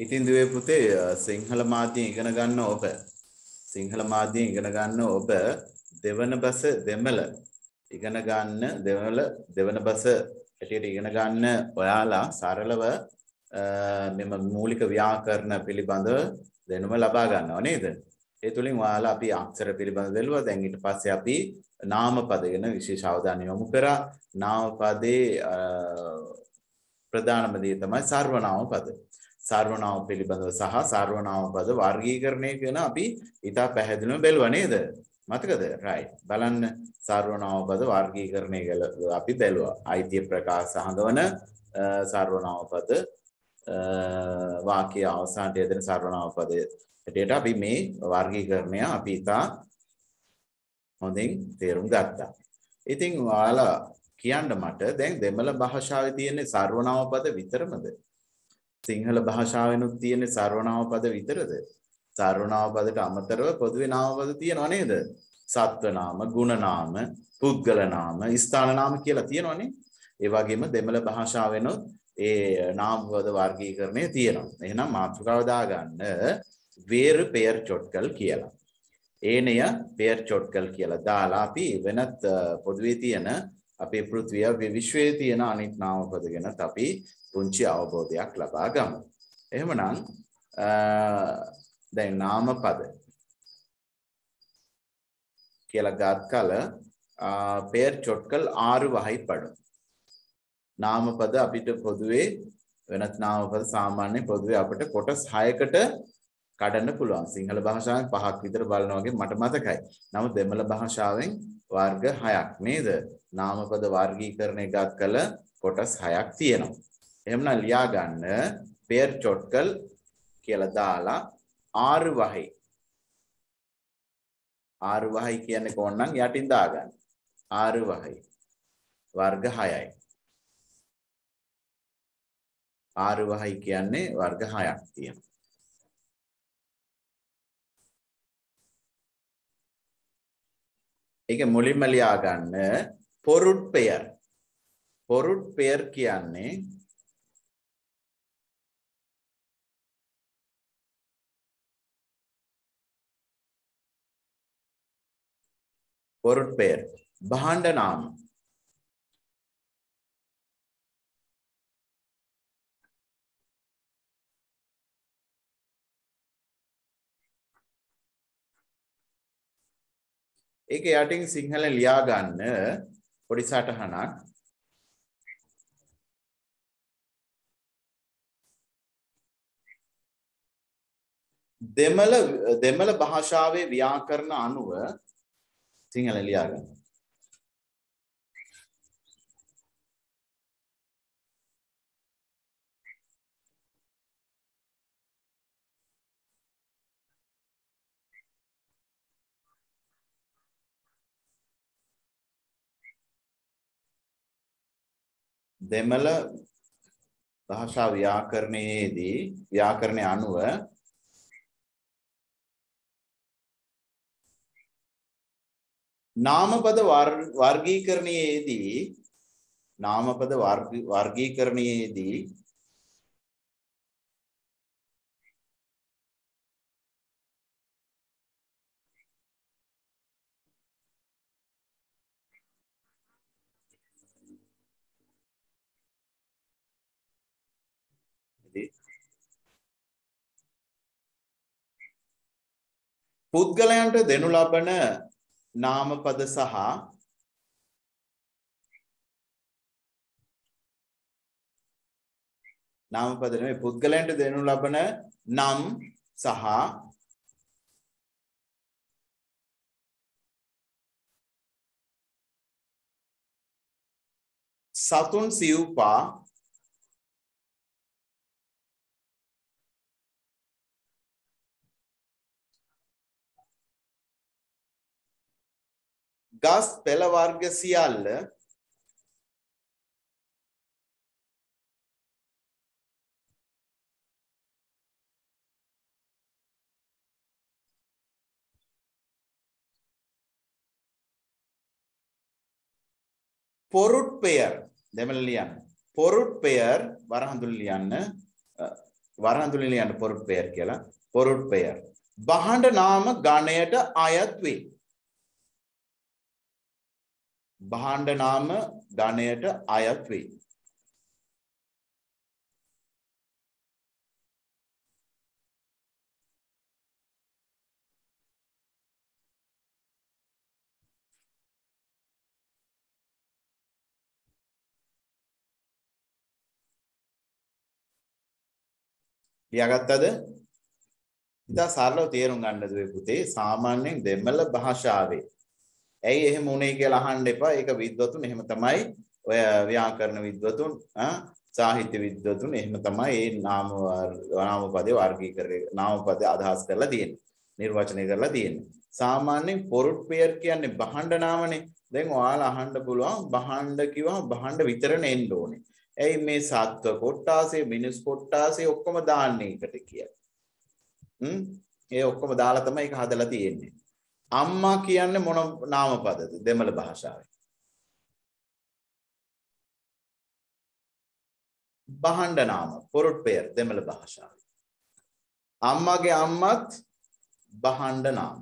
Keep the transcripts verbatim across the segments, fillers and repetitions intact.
ඉතින් දුවේ පුතේ සිංහල මාධ්‍යයෙන් ඉගෙන ගන්න ඔබ සිංහල මාධ්‍යයෙන් ඉගෙන ගන්න ඔබ දෙවන බස දෙමළ ඉගෙන ගන්න දෙවන දෙවන බස හැටියට ඉගෙන ගන්න ඔයාලා සරලව මෙම මූලික ව්‍යාකරණ පිළිබඳව දැනුම ලබා ගන්නවා නේද? ඒ තුලින් ඔයාලා අපි අක්ෂර පිළිබඳව බැලුවා. දැන් ඊට පස්සේ අපි නාමපද ගැන විශේෂ අවධානය යොමු කරා. නාමපදේ ප්‍රධානම දේ තමයි සර්වනාම පද. සර්වනාම පිළිබඳව සහ සර්වනාම පද වර්ගීකරණය ගැන අපි ඉතා පැහැදිලිව බැලුවා නේද? මතකද? right. බලන්න සර්වනාම පද වර්ගීකරණය ගැන අපි බැලුවා. අයිතිය ප්‍රකාශ හඟවන සර්වනාම පද වාක්‍ය අවසානයේ යෙදෙන සර්වනාම පද හැටියට අපි මේ වර්ගීකරණය අපි ඉතා හොඳින් තේරුම් ගත්තා. ඉතින් ඔයාලා කියන්න මට දැන් දෙමළ භාෂාවේ තියෙන සර්වනාම පද විතරමද? සිංහල භාෂාවෙනුත් තියෙන සර්වනාම පද විතරද? සර්වනාම පදට අමතරව පොදුවේ නාම පද තියෙනව නේද? සත්ව නාම, ගුණ නාම, පුද්ගල නාම, ස්ථාන නාම කියලා තියෙනවනේ. ඒ වගේම දෙමළ භාෂාවෙනුත් ඒ නාම පද වර්ගීකරණය තියෙනවා. එහෙනම් මාතෘකාව දාගන්න வேறு பெயர் சொற்கள் කියලා. ඒනය பெயர் சொற்கள் කියලා දාලා අපි වෙනත් පොදුවේ තියෙන අපේ පෘථිවිය විශ්වයේ තියෙන අනිත් නාම පද ගැන අපි පුංචි අවබෝධයක් ලබා ගමු. එහෙමනම් දැන් නාම පද කියලා ගත් කල பெயர் சொற்கள் ආறு වகைப்படும். නාම පද අපිට පොදුවේ වෙනත් නාම පද සාමාන්‍ය පොදුවේ අපිට කොටස් හයකට කඩන්න පුළුවන්. සිංහල භාෂාවෙන් පහක් විතර බලනවා වගේ මට මතකයි. නමුත් දෙමළ භාෂාවෙන් වර්ග හයක් නේද? නාම පද වර්ගීකරණය ගත් කල කොටස් හයක් තියෙනවා. එහෙනම් ලියා ගන්න பெயர் சொற்கள் කියලා දාලා ආறு වහයි. ආறு වහයි කියන්නේ කොහොමනම් යටින් දාගන්න. ආறு වහයි. වර්ග හයයි. ආறு වහයි කියන්නේ වර්ග හයක් තියෙනවා. ඒක මුලින්ම ලියා ගන්න பொருட்பெயர். பொருட்பெயர் කියන්නේ பொருட்பெயர் භාණ්ඩ නාම. ඒක යටින් සිංහල ලියා ගන්න පොඩි සටහනක්. දෙමළ දෙමළ භාෂාවේ ව්‍යාකරණ අනුව සිංහල ලියා ගන්න. දෙමළ භාෂා ව්‍යාකරණයේදී ව්‍යාකරණය අනුව නාමපද වර්ගීකරණයේදී නාමපද වර්ගීකරණයේදී පුද්ගලයන්ට දෙනු ලබන නාමපද සහ නාමපද නෙමෙයි පුද්ගලයන්ට දෙනු ලබන නම් සහ සතුන් සිව්පා ගස් පෙළ වර්ග සියල්ල பொருட்பெயர் දෙමළ ලියන්න. பொருட்பெயர் වරහඳුන් ලියන්න වරහන් ලියන්න පොරුට් පෙයර් කියලා. පොරුට් පෙයර්. භාණ්ඩ නාම ගණයට අයත් වේ. භාණ්ඩ නාම ගණයට අයත් වේ. ලියාගත්තද? ඉතින් සරලව තේරුම් ගන්න දුවේ පුතේ සාමාන්‍යයෙන් දෙමළ භාෂාවේ. ඇයි එහෙම උනේ කියලා අහන්න එපා. ඒක විද්වතුන් එහෙම තමයි ඔය ව්‍යාකරණ විද්වතුන් සාහිත්‍ය විද්වතුන් එහෙම තමයි මේ නාම නාම පදේ වර්ගීකරණය නාම පදේ අදහස් කරලා තියෙන්නේ. නිර්වචනය කරලා තියෙන්නේ. සාමාන්‍යයෙන් පොරුට් පෙයර් කියන්නේ භාණ්ඩ නාමනේ. දැන් ඔයාලා අහන්න පුළුවන් භාණ්ඩ කිව්වම භාණ්ඩ විතරනේ එන්න ඕනේ. ඇයි මේ සත්ව කොට්ටාසේ මිනිස් කොට්ටාසේ ඔක්කොම දාන්නේ එකට කියලා. හ්ම් ඒ ඔක්කොම දාලා තමයි ඒක හදලා තියෙන්නේ. අම්මා කියන්නේ මොන නාම පදද දෙමළ භාෂාවේ? භාණ්ඩ නාම පොරුට් පෙයර් දෙමළ භාෂාවේ. අම්මාගේ අම්මත් භාණ්ඩ නාම.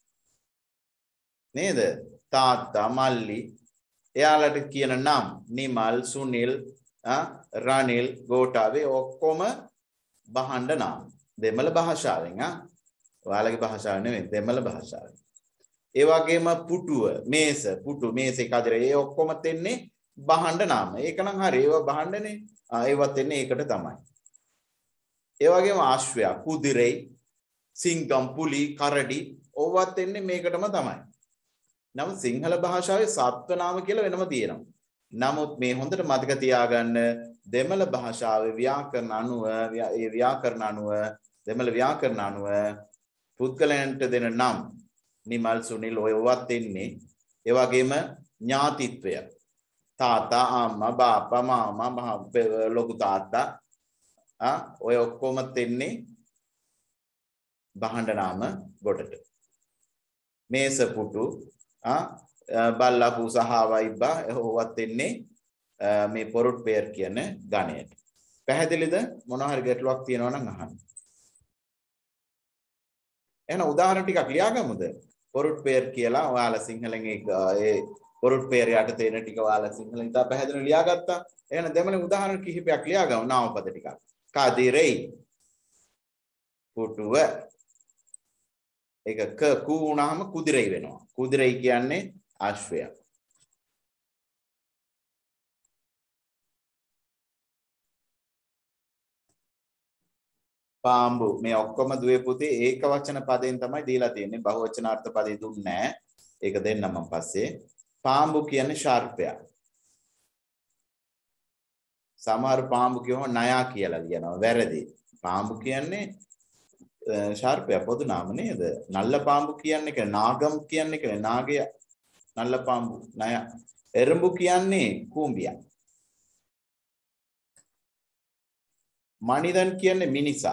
නේද? තාත්තා මල්ලි එයාලට කියන නම් නිමල් සුනිල් රනිල් ගෝඨාවේ ඔක්කොම භාණ්ඩ නාම. දෙමළ භාෂාවෙන් ආ ඔයාලගේ භාෂාව නෙමෙයි දෙමළ භාෂාවෙන්. ඒ වගේම පුටුව මේස පුටු මේසේ කදර ඒ ඔක්කොම තෙන්නේ භාණ්ඩ නාම. ඒක නම් හරි ඒවා භාණ්ඩනේ. ආ ඒවත් එන්නේ ඒකට තමයි. ඒ වගේම ආශ්වය කුදිරේ සිංගම් පුලි කරඩි ඕවත් එන්නේ මේකටම තමයි. නමුත් සිංහල භාෂාවේ සත්ව නාම කියලා වෙනම තියෙනවා. නමුත් මේ හොඳට මතක තියාගන්න දෙමළ භාෂාවේ ව්‍යාකරණ අනුව ඒ ව්‍යාකරණ අනුව දෙමළ ව්‍යාකරණ අනුව පුද්ගලයන්ට දෙන නම් නිමල් සුනිල් ඔයවත් එන්නේ ඒ වගේම ඥාතිත්වය තාත්තා අම්මා බාප්පා මාමා මහ ලොකු තාත්තා ආ ඔය ඔක්කොම තෙන්නේ භාණ්ඩ නාම ගොඩට. මේස පුටු ආ බල්ලා පුසහවයිබ්බා ඔවත් එන්නේ මේ පොරුට් පෙයර් කියන ගණයට. පැහැදිලිද? මොනවා හරි ගැටලුවක් තියෙනවා නම් අහන්න. එහෙනම් උදාහරණ ටිකක් ලියාගමුද? පොරුට් පෙයර් කියලා ඔයාලා සිංහලෙන් ඒ පොරුට් පෙයර් යට තේන ටික ඔයාලා සිංහලෙන් ඉතා පැහැදිලිව ලියාගත්තා. එහෙනම් දෙමළෙන් උදාහරණ කිහිපයක් ලියාගමු නාමපද ටිකක්. කදිරේ පුටුව ඒක ක කු වුණාම කුදිරේ වෙනවා. කුදිරේ කියන්නේ ආශ්වය. පාඹු මේ ඔක්කොම දුවේ පුතේ ඒක වචන පදයෙන් තමයි දීලා තියෙන්නේ. බහුවචනාර්ථ පදේ දුන්නේ නැහැ. ඒක දෙන්නම් මම පස්සේ. පාඹු කියන්නේ ශාර්පය. සමහර පාඹු කියවම නයා කියලා ලියනවා. වැරදි. පාඹු කියන්නේ ශාර්පය පොදු නාම නේද? නල්ල පාඹු කියන්නේ කියලා නාගම් කියන්නේ කියලා නාගය නල්ල පාඹු නය. එරඹු කියන්නේ කූඹියා. මනිදන් කියන්නේ මිනිසා.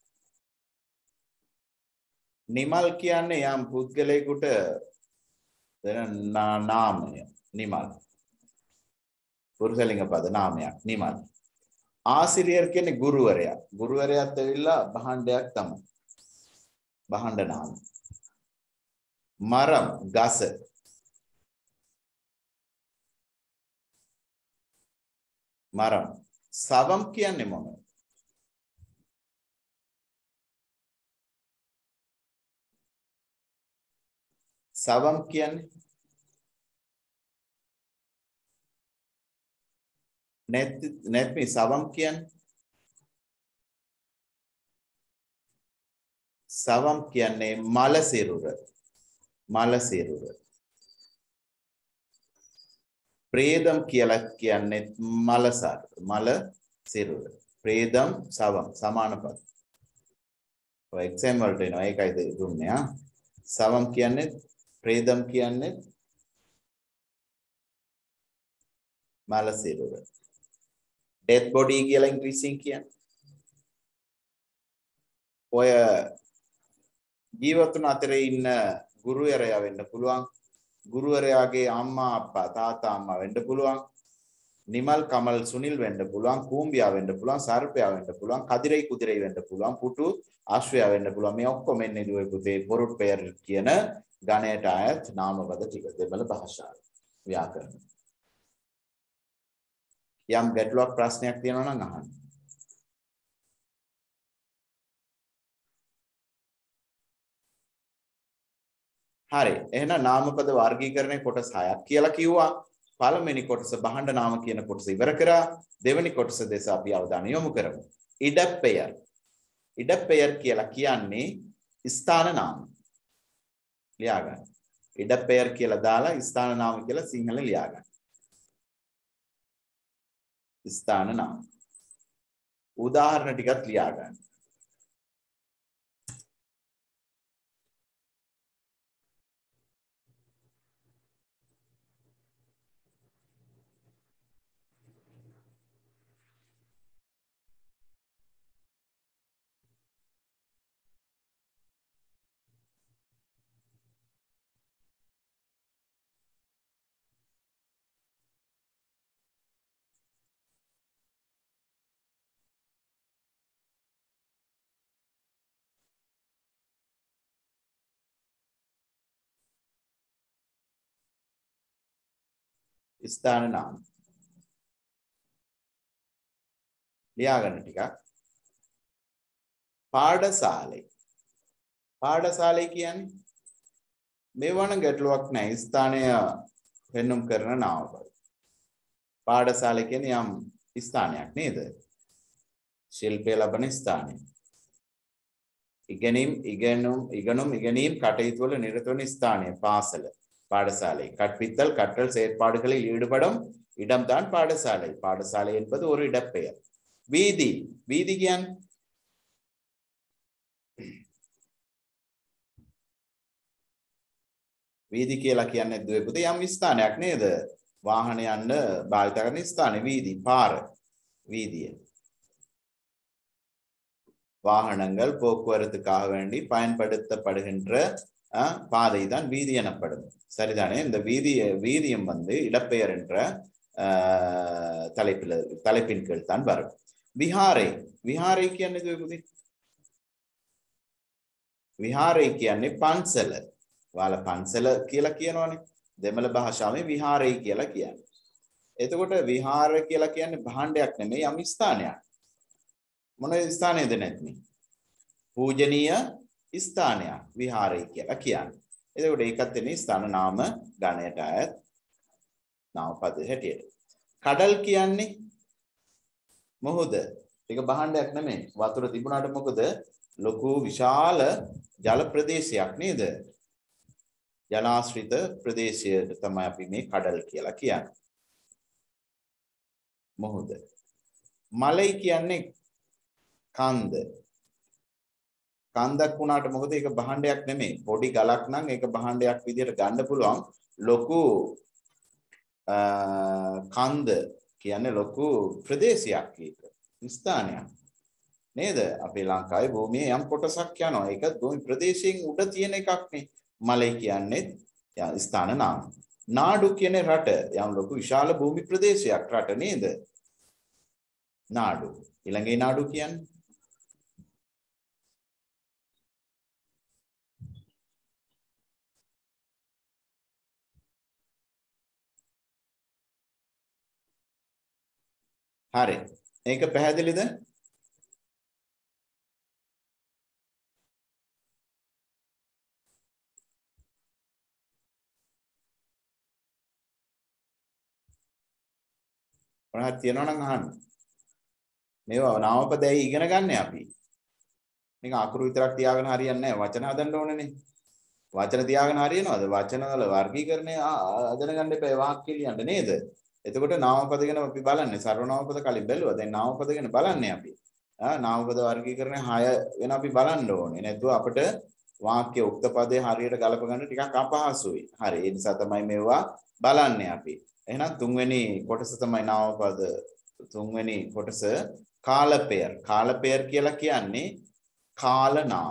නිමල් කියන්නේ යම් පුද්ගලයෙකුට දෙන නාමය නිමල්. පුරුෂලිංග පද නාමයක් නිමල්. ආසිරියර් කියන්නේ ගුරුවරයා. ගුරුවරයාත් ඇවිල්ලා භාණ්ඩයක් තමයි. භාණ්ඩ නාම. මරම් ගස. මරම්. සවම් කියන්නේ මොනවද? සවම් කියන්නේ net net මේ සවම් කියන්නේ සවම් කියන්නේ මල සිරුර. මල සිරුර. ප්‍රේදම් කියලා කියන්නේ මලසාර මල සිරුර. ප්‍රේදම් සවම් සමාන පද. ඔය එක්සෑම් වලට එනවා ඒකයි දුන්නේ ආ. සවම් කියන්නේ ප්‍රේදම් කියන්නේ මල සිරුර. death body කියලා ඉංග්‍රීසියෙන් කියන්නේ. ඔය ජීවතුන් අතරේ ඉන්න ගුරුවරයා වෙන්න පුළුවන්. ගුරුවරයාගේ අම්මා අප්පා තාත්තා අම්මා වෙන්න පුළුවන්. නිමල් කමල් සුනිල් වෙන්න පුළුවන්, කූඹියා වෙන්න පුළුවන්, සර්පයා වෙන්න පුළුවන්, කදිරයි කුදිරයි වෙන්න පුළුවන්, පුටු ආශ්‍රයා වෙන්න පුළුවන්. මේ ඔක්කොම එන්නේ දුවේ පුතේ පොරුට් පෙයර් කියන ගණයට අයත් නාමපද ටික දෙමළ භාෂාවේ ව්‍යාකරණ. යම් ගැටලුවක් ප්‍රශ්නයක් තියෙනවා නම් අහන්න. හරි. එහෙනම් නාමපද වර්ගීකරණයේ කොටස් හයක් කියලා කිව්වා. පළවෙනි කොටස බහඬ නාම කියන කොටස ඉවර කරා. දෙවෙනි කොටස දෙස අපි අවධානය යොමු කරමු. ඉඩපෙයර්. ඉඩපෙයර් කියලා කියන්නේ ස්ථාන නාම. ලියා ගන්න. ඉඩපෙයර් කියලා දාලා ස්ථාන නාම කියලා සිංහලෙන් ලියා ගන්න. ස්ථාන නාම. උදාහරණ ටිකක් ලියා ගන්න. ස්ථාන නාම ලියා ගන්න ටිකක්. පාඩශාලේ. පාඩශාලේ කියන්නේ මේවන ගැටලුවක් නැහැ. ස්ථානය පෙන්වුම් කරන නාමපද. පාඩශාලේ කියන්නේ යම් ස්ථානයක් නේද? ශිල්පය ලබන ස්ථානය. ඉගෙනීම් ඉගෙනුම් ඉගෙනුම් ඉගෙනීම් කටයුතු වල නිරත වන ස්ථානය පාසල. பாடசாலை கற்பித்தல் கற்றல் செயற்பாடுகளில் ஈடுபடும் இடம்தான் பாடசாலை. பாடசாலை என்பது ஒரு இடப்பெயர். வீதி வீதி කියන්නේ වීදි කියලා කියන්නේ දුවේ පුතේ යම් ස්ථානයක් නේද? වාහන යන්න භාවිත කරන ස්ථානේ வீதி පාර வீதிය. வாகனங்கள் போக்குவரத்துக்காக வேண்டி பயன்படுத்தப்படுகின்ற பாதை தான் வீதி எனப்படும். சரிதானே? இந்த வீதி வீதியம் வந்து இடப்பெயர் என்ற தலைப்பில் தலைப்பின் கீழ் தான் வரும். විහාරය විහාරය කියන්නේ දුවේ පුතේ විහාරය කියන්නේ පන්සල. ඔයාලා පන්සල කියලා කියනවනේ. දෙමළ භාෂාවේ විහාරය කියලා කියන්නේ. එතකොට විහාරය කියලා කියන්නේ භාණ්ඩයක් නෙමෙයි යම් ස්ථානයක්. මොන ස්ථානයේද නැත්නම් පූජනීය ස්ථානයක් විහාරය කියලා කියන්නේ. එතකොට ඒකත් එන්නේ ස්ථාන නාම ගණයට අයත් නාමපද හැටියට. කඩල් කියන්නේ මොහොත. ඒක භාණ්ඩයක් නෙමෙයි. වතුර තිබුණාට මොකද? ලොකු විශාල ජල ප්‍රදේශයක් නේද? ජලාශ්‍රිත ප්‍රදේශයට තමයි අපි මේ කඩල් කියලා කියන්නේ. මොහොත. මලයි කියන්නේ කන්ද. කන්දක් වුණාට මොකද ඒක භාණ්ඩයක් නෙමෙයි. පොඩි ගලක් නම් ඒක භාණ්ඩයක් විදියට ගන්න පුළුවන්. ලොකු කන්ද කියන්නේ ලොකු ප්‍රදේශයක් ඒක. ස්ථානයක්. නේද? අපේ ලංකාවේ භූමියේ යම් කොටසක් යනවා. ඒක භූමි ප්‍රදේශයෙන් උඩ තියෙන එකක් නේ. මලයි කියන්නේ ස්ථාන නාම. නාඩු කියන්නේ රට. යම් ලොකු විශාල භූමි ප්‍රදේශයක් රට නේද? නාඩු. ඊළඟේ නාඩු කියන්නේ හරි. ඒක පැහැදිලිද? මොනවද තියෙනව නම් අහන්න. මේවා නාමපදයි ඉගෙන ගන්න අපි. මේක අකුරු විතරක් තියාගෙන හරියන්නේ නැහැ. වචන හදන්න ඕනේනේ. වචන තියාගෙන හරියනවද? වචන වල වර්ගීකරණය හදන ගන්න එපා. වාක්‍ය ලියන්න නේද? එතකොට නාමපද ගැන අපි බලන්නේ. සර්වනාමපද කලින් බැලුවා. දැන් නාමපද ගැන බලන්නේ අපි. ආ නාමපද වර්ගීකරණය හය වෙන අපි බලන්න ඕනේ. නැත්නම් අපිට වාක්‍ය උක්ත පදේ හරියට ගලප ගන්න ටිකක් අපහසුයි. හරි. ඒ නිසා තමයි මේවා බලන්නේ අපි. එහෙනම් තුන්වෙනි කොටස තමයි නාමපද. තුන්වෙනි කොටස කාලපෙයර්. කාලපෙයර් කියලා කියන්නේ කාල නාම.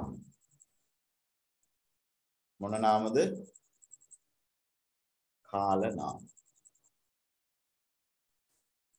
මොන නාමද? කාල නාම.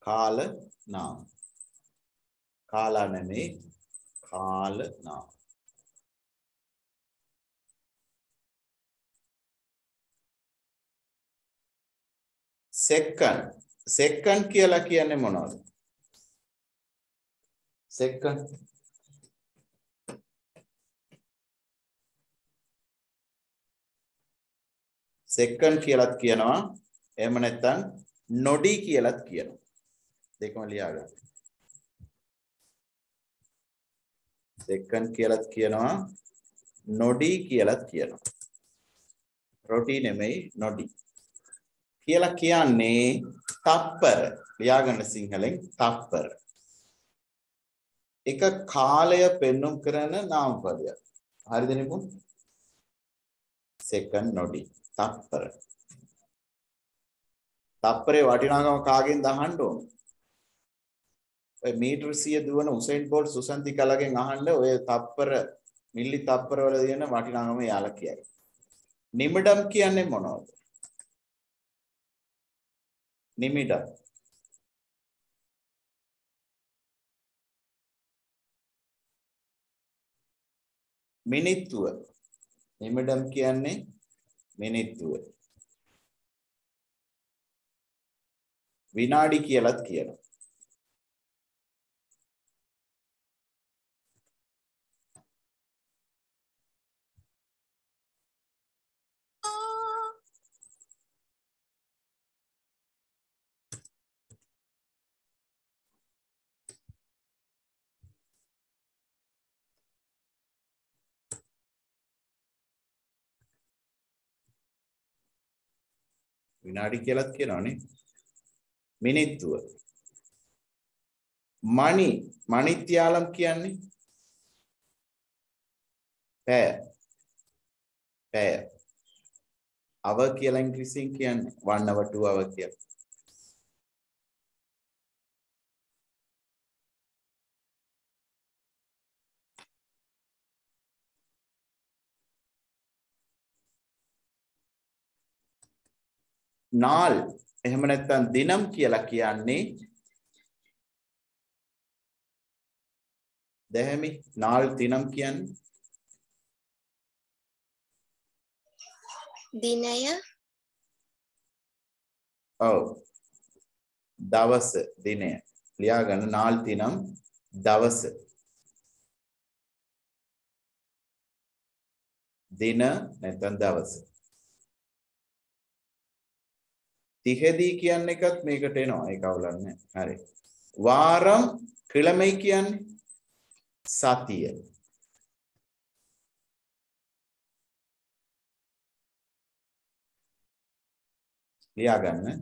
කාල නාම. කාලා නෙමෙයි කාල නාම. second second කියලා කියන්නේ මොනවද? second second කියලාත් කියනවා එහෙම නැත්නම් නොඩි කියලාත් කියනවා. දෙකම ලියා ගන්න. second කියලාත් කියනවා නොඩි කියලාත් කියනවා. රොටි නෙමෙයි නොඩි. කියලා කියන්නේ තප්පර. ලියා ගන්න සිංහලෙන් තප්පර. එක කාලය පෙන්වුම් කරන නාම පදයක්. හරිද නිපුන්? second නොඩි තප්පර. තප්පරේ වටිනාකම කාගෙන්ද අහන්න ඕන? ඔය මීටර සිය දුවන උසයින් බෝල්ට් සුසන්ති කලගෙන් අහන්න ඔය තප්පර මිලි තප්පර වල තියෙන වටිනාකම යාලා කියයි. නිමිඩම් කියන්නේ මොනවද? නිමිඩම් මිනිත්තුව. නිමිඩම් කියන්නේ මිනිත්තුව. විනාඩි කියලාත් කියනවා. විනාඩි කියලාත් කියනවනේ. මිනිත්තුව. මණි මණිත්‍යාලම් කියන්නේ පැය. පැය. අව කියලා ඉංග්‍රීසියෙන් කියන්නේ one hour two hour කියලා. නාල් එහෙම නැත්නම් දිනම් කියලා කියන්නේ දැහැමි. නාල් දිනම් කියන්නේ දිනය. ඔව් දවස දිනය. ලියා ගන්න නාල් දිනම් දවස. දින නැත්නම් දවස. තිහෙදී කියන එකත් මේකට එනවා. ඒක අවුලක් නැහැ. හරි. වාරම් කිලමයි කියන්නේ සතිය. ලියා ගන්න.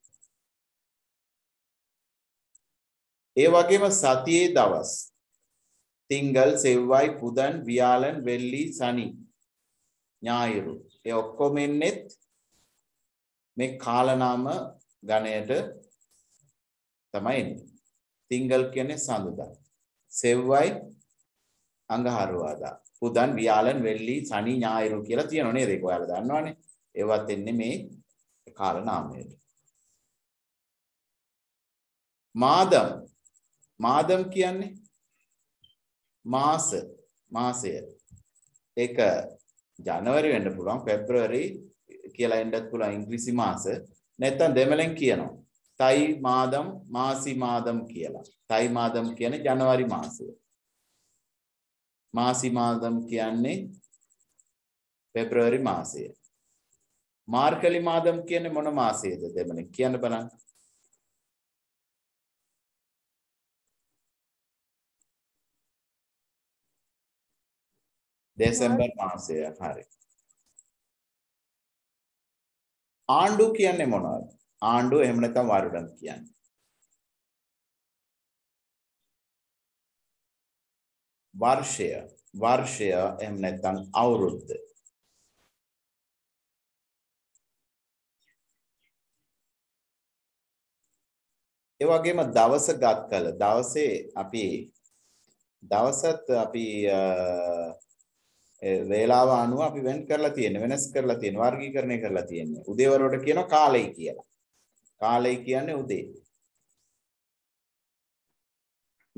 ඒ වගේම සතියේ දවස් තිංගල්, සෙව්වයි, පුදන්, වියාලන්, වෙල්ලි, සනි, ඥායිරු. ඒ ඔක්කොම එන්නේ මේ කාලනාම ගණයට තමයි එන්නේ. තිංගල් කියන්නේ සඳුදා. සෙව්වයි අඟහරුවාදා. පුදන්, වියාලන්, වෙල්ලි, සනි, ඥායිරු කියලා තියෙනවා නේද? ඒක ඔයාලා දන්නවනේ. ඒවත් එන්නේ මේ කාලනාමයට. මාදම් මාදම් කියන්නේ මාස මාසය. ඒක ජනවාරි වෙන්න පුළුවන්, පෙබ්‍රුවරි කියලා එන්නත් පුළුවන් ඉංග්‍රීසි මාස. නැත්නම් දෙමළෙන් කියනවා තයි මාදම්, මාසි මාදම් කියලා. තයි මාදම් කියන්නේ ජනවාරි මාසය. මාසි මාදම් කියන්නේ පෙබ්‍රුවරි මාසය. මාර්ගලි මාදම් කියන්නේ මොන මාසයේද දෙමළෙන් කියන්න බලන්න. දෙසැම්බර් මාසය. හරි. ආණ්ඩු කියන්නේ මොනවද? ආණ්ඩු එහෙම නැත්නම් වරුඩම් කියන්නේ. වර්ෂය. වර්ෂය එහෙම නැත්නම් අවුරුද්ද. ඒ වගේම දවස ගත් කල දවසේ අපි දවසත් අපි වේලාව අනුව අපි වෙන් කරලා තියෙන්නේ, වෙනස් කරලා තියෙන්නේ, වර්ගීකරණය කරලා තියෙන්නේ. උදේවරුට කියනවා කාලය කියලා. කාලය කියන්නේ උදේ.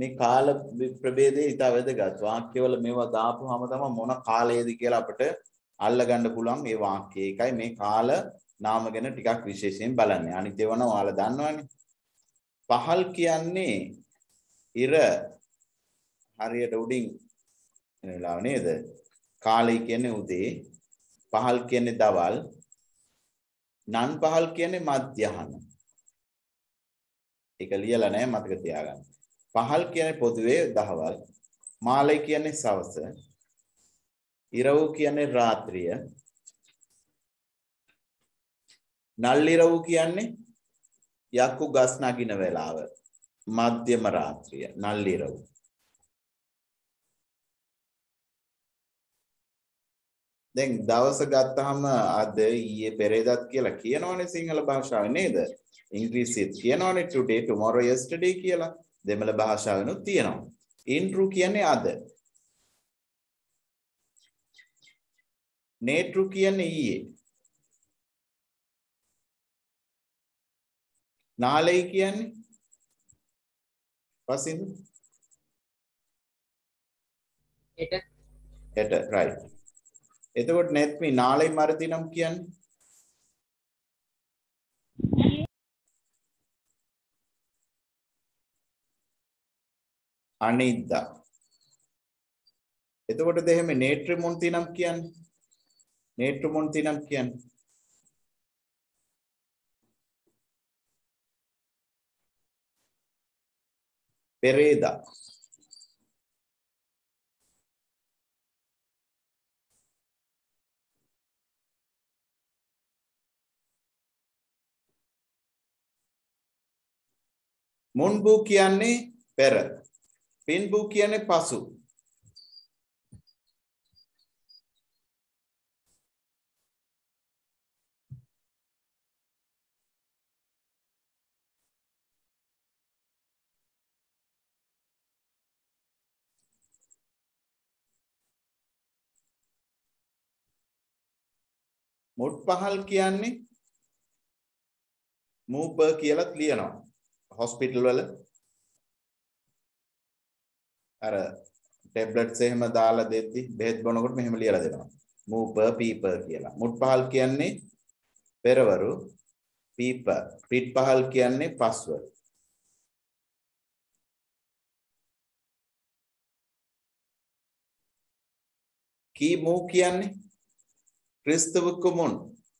මේ කාල ප්‍රභේදයේ ඊට වැදගත් වාක්‍යවල මේවා දාපුවාම තමයි මොන කාලයේද කියලා අපිට අල්ල ගන්න පුළුවන් මේ වාක්‍යය. ඒකයි මේ කාල නාම ගැන ටිකක් විශේෂයෙන් බලන්නේ. අනිත් ඒවා නම් ඔයාලා දන්නවනේ. පහල් කියන්නේ ඉර හරියට උඩින් එන වෙලාව නේද? කාලය කියන්නේ උදේ, පහල් කියන්නේ දවල්, නන් පහල් කියන්නේ මධ්‍යහන. ඒක ලියලා නැහැ මතක තියාගන්න. පහල් කියන්නේ පොදුවේ දහවල්, මාලය කියන්නේ සවස, ඉරව් කියන්නේ රාත්‍රිය, නල්ලිරව් කියන්නේ යක්කු ගස් නගින වෙලාව, මධ්‍යම රාත්‍රිය, නල්ලිරව්. දැන් දවස ගත්තාම අද ඊයේ පෙරේදත් කියලා කියනවනේ සිංහල භාෂාවේ නේද? ඉංග්‍රීසියෙත් කියනවනේ today tomorrow yesterday කියලා. දෙමළ භාෂාවෙනුත් තියෙනවා. ඉන්ට්‍රු කියන්නේ අද. නේට්රු කියන්නේ ඊයේ. නාලයි කියන්නේ පසින්ද? එට. එට right. එතකොට නැත්මි නාලයි මරදිනම් කියන්නේ අනිද්දා. එතකොට දෙහෙම නේට්‍රිමුන් තිනම් කියන්නේ නේට්‍රිමුන් තිනම් කියන්නේ පෙරේදා. මුන්බු කියන්නේ පෙර. පින්බු කියන්නේ පසු. මුට් පහල් කියන්නේ මූප කියලාත් ලියනවා. හොස්පිටල් වල අර ටැබ්ලට්ස් එහෙම දාලා දෙද්දි බෙහෙත් බොනකොට මෙහෙම ලියලා දෙනවා. මූප පීප කියලා. මුට් පහල් කියන්නේ පෙරවරු, පීප. පිට පහල් කියන්නේ පස්වරු. කී මූ කියන්නේ ක්‍රිස්තුවක මුන්.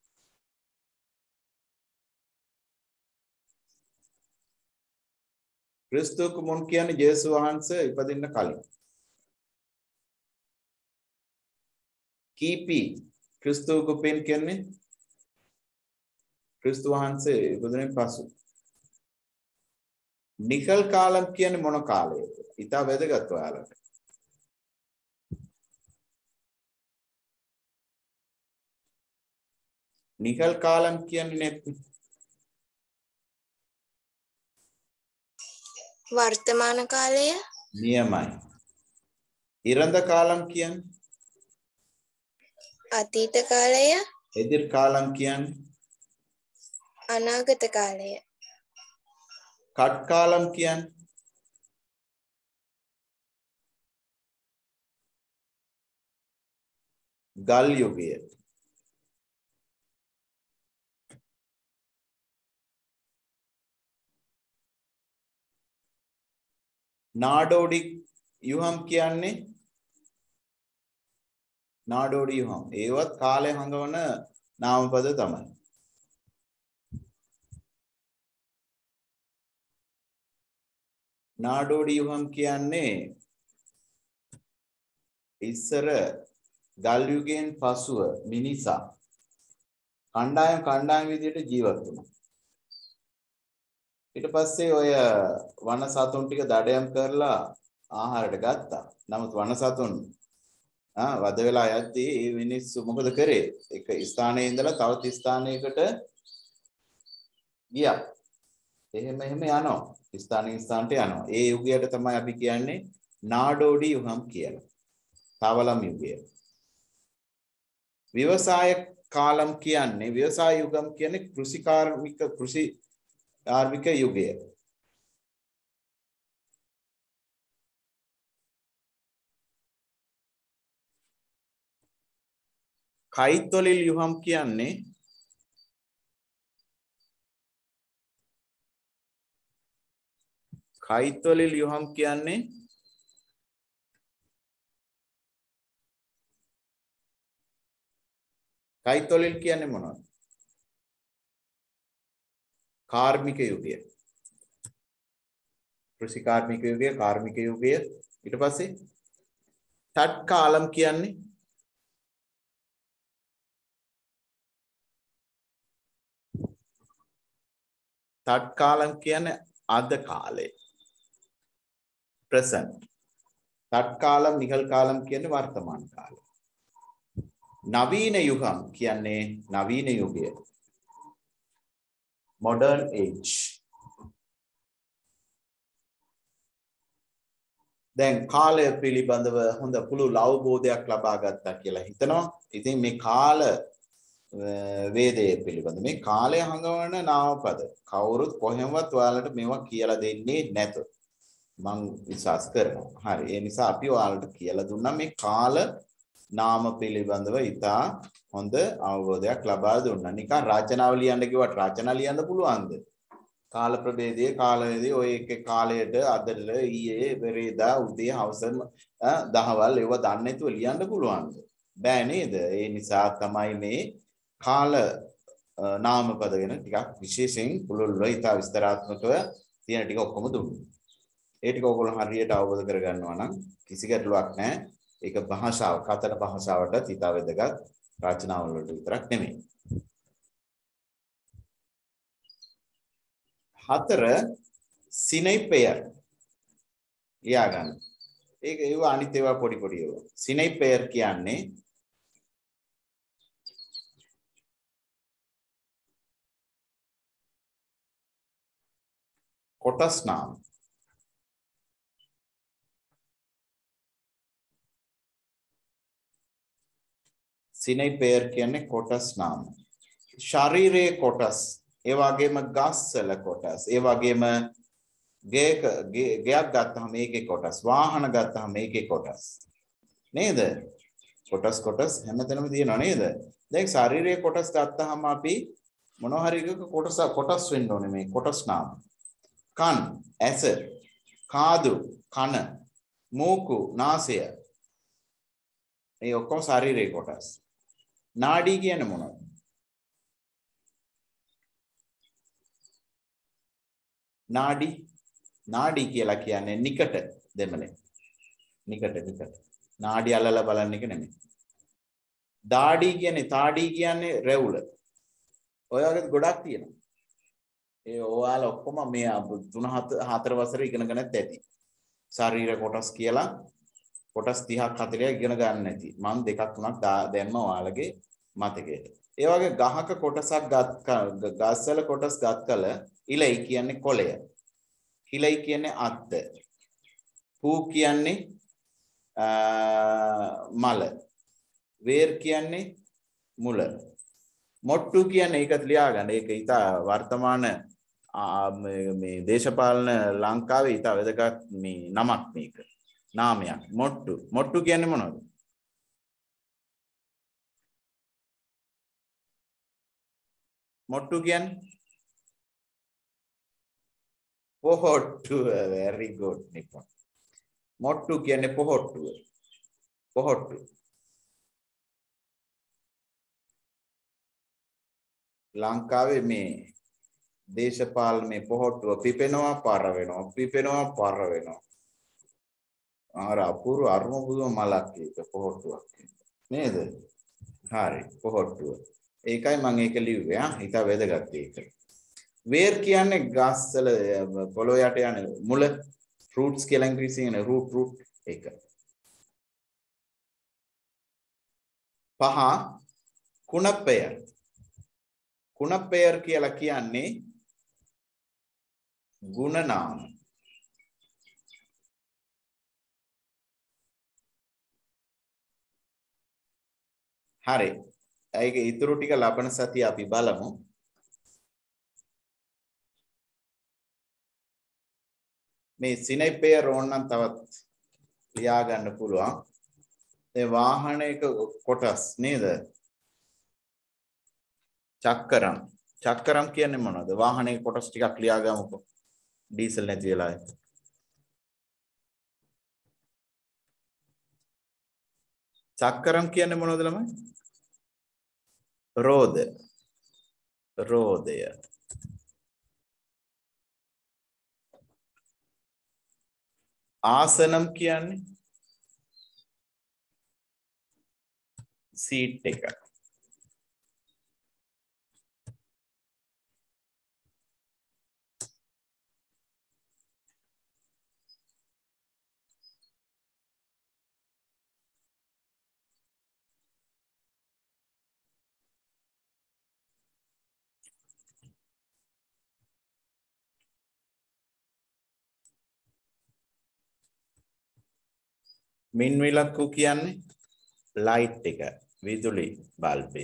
ක්‍රිස්තුවක මුන් කියන්නේ ජේසුස් වහන්සේ ඉපදින්න කලින්. කීපි ක්‍රිස්තුවක පෙන් කියන්නේ ක්‍රිස්තුස් වහන්සේ ඉපදුණෙන් පසු. නිකල් කාලම් කියන්නේ මොන කාලයේද? ඊට වැදගත් ඔයාලට. නිකල් කාලම් කියන්නේ නැත්නම් වර්තමාන කාලය. නියමයි. ඉරඳ කාලම් කියන්නේ අතීත කාලය. එදිර් කාලම් කියන්නේ අනාගත කාලය. කට් කාලම් කියන්නේ ගල් යුගය. නාඩෝඩි යුහම් කියන්නේ නාඩෝඩි යුහම්. ඒවත් කාලය හඟවන නාමපද තමයි. නාඩෝඩි යුහම් කියන්නේ ඉස්සර ගල් යුගයෙන් පසුව මිනිසා කණ්ඩායම් කණ්ඩායම් විදිහට ජීවත් වුණා. ඊට පස්සේ ඔය වන සතුන් ටික දඩයම් කරලා ආහාරයට ගත්තා. නමුත් වන සතුන් ආ වද වෙලා යද්දී මේ මිනිස්සු මොකද කරේ? එක ස්ථානයේ ඉඳලා තවත් ස්ථානයකට ගියා. එහෙම එහෙම යනවා. ස්ථානික ස්ථානට යනවා. ඒ යුගයට තමයි අපි කියන්නේ නාඩෝඩි යුගම් කියලා. තවලම් යුගය. ව්‍යවසාය කාලම් කියන්නේ ව්‍යවසාය යුගම් කියන්නේ කෘෂි කාර්මික කෘෂි ආර්මික යුගය. කයිතොලිල් යුහම් කියන්නේ කයිතොලිල් යුහම් කියන්නේ කයිතොලිල් කියන්නේ මොනවද? කාර්මික යුගය. කෘෂි කාර්මික යුගය, කාර්මික යුගය. ඊට පස්සේ තත් කාලම් කියන්නේ තත් කාලම් කියන්නේ අද කාලේ. present. තත් කාලම් නිහල් කාලම් කියන්නේ වර්තමාන කාලය. නවීන යුගම් කියන්නේ නවීන යුගය. modern age. දැන් කාලය පිළිබඳව හොඳ පුළුල් අවබෝධයක් ලබා ගත්තා කියලා හිතනවා. ඉතින් මේ කාල වේදයේ පිළිබඳ මේ කාලය හඟවන නාමපද කවුරුත් කොහෙන්වත් ඔයාලට මේවා කියලා දෙන්නේ නැත. මම විශ්වාස කරනවා. හරි. ඒ නිසා අපි ඔයාලට කියලා දුන්නා මේ කාල නාම පිළිබඳව ඉතා හොඳ අවබෝධයක් ලබා දුන්නා. නිකන් රචනාව ලියන්න කිව්වට රචනා ලියන්න පුළුවන්ද? කාල ප්‍රභේදයේ කාලයේදී ඔය එක කාලයට අදල ඊයේ පෙරේදා උදේ හවස දහවල් ඒව දන්නේ නැතුව ලියන්න පුළුවන්ද? බෑ නේද? ඒ නිසා තමයි මේ කාල නාමපද වෙන ටිකක් විශේෂයෙන් පුළුල්ව ඉතා විස්තරාත්මකව තියෙන ටික ඔක්කොම දුන්නා. ඒ ටික ඔයගොල්ලෝ හරියට අවබෝධ කරගන්නවා නම් කිසි ගැටලුවක් නැහැ. ඒක භාෂාව, කතර භාෂාවට ඉතා වැදගත් රචනාවල වලට විතරක් නෙමෙයි. හතර සිනයි පෙයර්. ලියා ගන්න. ඒක ඒව අනිත් ඒවා පොඩි පොඩි ඒවා. සිනයි පෙයර් කියන්නේ කොටස් නාම. සිනයි පෙයර් කියන්නේ කොටස් නාම. ශරීරයේ කොටස්, ඒ වගේම ගස්වල කොටස්, ඒ වගේම ගේක ගයක් ගත්තාම ඒකේ කොටස්, වාහන ගත්තාම ඒකේ කොටස්. නේද? කොටස් කොටස් හැමතැනම තියෙනවා නේද? දැන් ශරීරයේ කොටස් ගත්තාම අපි මොනවා හරි එකක කොටස කොටස් වෙන්න ඕනේ මේ කොටස් නාම. කන්, ඇස, කාදු, කන, මූකු, නාසය. මේ ඔක්කොම ශරීරයේ කොටස්. නාඩි කියන්නේ මොනවද? නාඩි නාඩි කියලා කියන්නේ නිකට දෙමළෙන්. නිකට නිකට. නාඩි අල්ලලා බලන්න එක නෙමෙයි. දාඩි කියන්නේ තාඩි කියන්නේ රැවුල. ඔය වගේ ගොඩක් තියෙනවා. ඒ ඔයාලා ඔක්කොම මේ තුන හතර වසරේ ඉගෙනගෙන ඇති. ශරීර කොටස් කියලා කොටස් තිහක් හතරක් ඉගෙන ගන්න නැති. මම දෙකක් තුනක් දැම්ම ඔයාලගේ මතකයට. ඒ වගේ ගහක කොටසක් ගත් ගස්වල කොටස් ගත් කල ඉලයි කියන්නේ කොළය. හිලයි කියන්නේ අත්ත. පූ කියන්නේ මල. වේර් කියන්නේ මුල. මොට්ටු කියන්නේ ඒකත් ලියා ගන්න. ඒක ඊට වර්තමාන මේ දේශපාලන ලංකාවේ ඊට වැදගත් මේ නමක් මේක. නාමයක්. මොට්ටු. මොට්ටු කියන්නේ මොනවද? මොට්ටු කියන්නේ පොහොට්ටුව. very good Nipun. මොට්ටු කියන්නේ පොහොට්ටුව. පොහොට්ටු. ලංකාවේ මේ දේශපාලන මේ පොහොට්ටුව පිපෙනවා පර වෙනවා පිපෙනවා පර වෙනවා. ආර අපූර්ව අරුම බුදුම මලක් ඒක පොහොට්ටුවක් නේද? හරි පොහොට්ටුව. ඒකයි මම ඒක ලිව්වේ ආ. ඊට වැදගත් ඒක. වේර් කියන්නේ ගස්වල පොළොව යට යන මුල. ෆෘට්ස් කියලා ඉංග්‍රීසියෙන් රූට් රූට් ඒක. පහ කුණපෙයර්. කුණපෙයර් කියලා කියන්නේ ගුණ නාම. හරි. ඒක ඊටු ටික ලබන සතිය අපි බලමු. මේ සිනයි පෙයර් ඕනනම් තවත් ලියා ගන්න පුළුවන්. ඒ වාහනයක කොටස් නේද? චක්කරම් චක්කරම් කියන්නේ මොනවද? වාහනේ කොටස් ටිකක් ලියා ගමුකෝ. ඩීසල් නැති වෙලාවේ. චක්කරම් කියන්නේ මොනවද ළමයි? රෝද. රෝදය. ආසනම් කියන්නේ සීට් එක. මින් විලක්කු කියන්නේ ලයිට් එක, විදුලි බල්බය.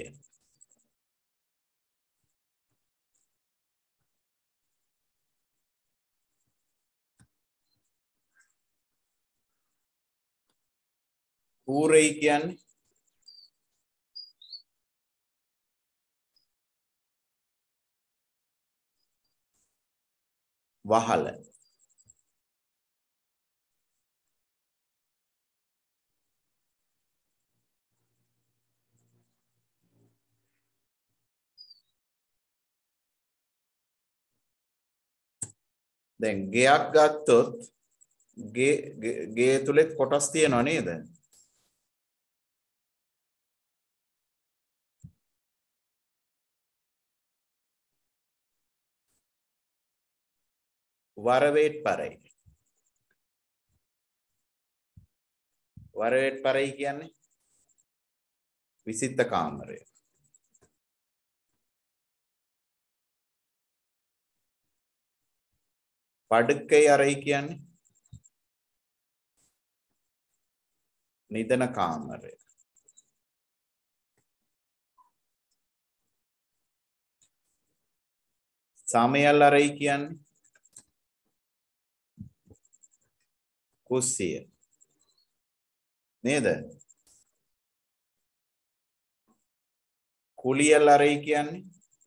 ඌරයි කියන්නේ වහල. දැන් ගෙයක් ගත්තොත් ගේ ගේ තුලෙත් කොටස් තියෙනව නේද? වරවේට් පරයි. වරවේට් පරයි කියන්නේ විසිත කාමරය. පඩකේ අරයි කියන්නේ නිදන කාමරය. සමයල් අරයි කියන්නේ කුස්සිය. නේද? කුලියල් අරයි කියන්නේ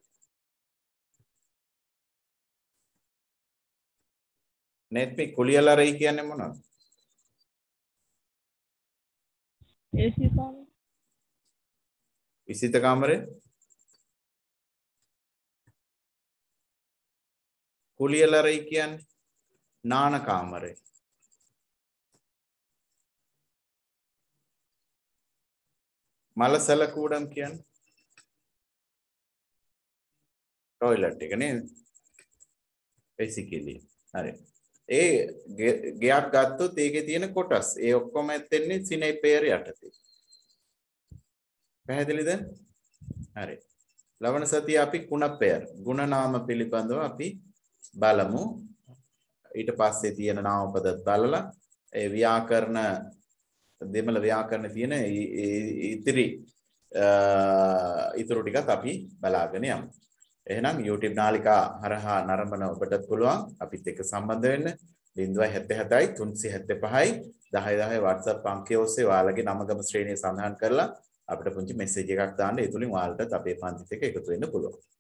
net මේ කුලියල් අරයි කියන්නේ මොනවද? A C කාමරය. විසිත කාමරය. කුලියල් අරයි කියන්නේ නාන කාමරය. මල සැලකුඩම් කියන්නේ ටොයිලට් එක නේද? basically හරි. ඒ ගෙයක් ගත්තොත් ඒකේ තියෙන කොටස් ඒ ඔක්කොම ඇත්තෙන්නේ සිනේපේර යටතේ. පැහැදිලිද? හරි. ලවණ සතිය අපි කුණපේර ගුණ නාම පිළිබඳව අපි බලමු. ඊට පස්සේ තියෙන නාම පද බලලා ඒ ව්‍යාකරණ දෙමළ ව්‍යාකරණ තියෙන ඉතිරි ඉතුරු ටිකත් අපි බලාගෙන යමු. එහෙනම් YouTube නාලිකා හරහා නරඹන ඔබටත් පුළුවන් අපිත් එක්ක සම්බන්ධ වෙන්න. zero seven seven තුන්සිය හැත්තෑ පහයි දහය දහය WhatsApp අංකය ඔස්සේ ඔයාලගේ නම ගම ශ්‍රේණිය සඳහන් කරලා අපිට පුංචි මෙසේජ් එකක් දාන්න. ඒ තුලින් ඔයාලටත් අපේ පන්තිත් එක්ක එකතු වෙන්න පුළුවන්.